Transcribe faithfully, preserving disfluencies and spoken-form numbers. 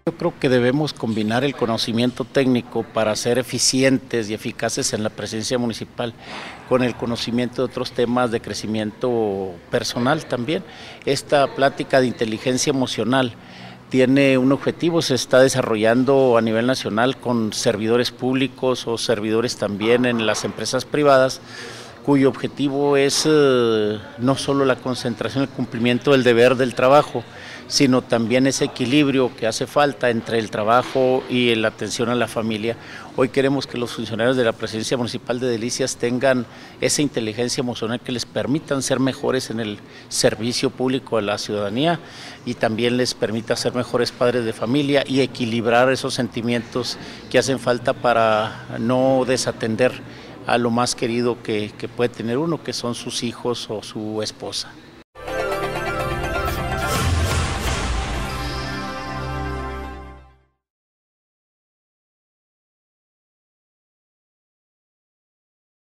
Yo creo que debemos combinar el conocimiento técnico para ser eficientes y eficaces en la presencia municipal con el conocimiento de otros temas de crecimiento personal también. Esta plática de inteligencia emocional tiene un objetivo, se está desarrollando a nivel nacional con servidores públicos o servidores también en las empresas privadas, cuyo objetivo es eh, no solo la concentración, el cumplimiento del deber del trabajo, sino también ese equilibrio que hace falta entre el trabajo y la atención a la familia. Hoy queremos que los funcionarios de la Presidencia Municipal de Delicias tengan esa inteligencia emocional que les permitan ser mejores en el servicio público a la ciudadanía y también les permita ser mejores padres de familia y equilibrar esos sentimientos que hacen falta para no desatender a lo más querido que, que puede tener uno, que son sus hijos o su esposa.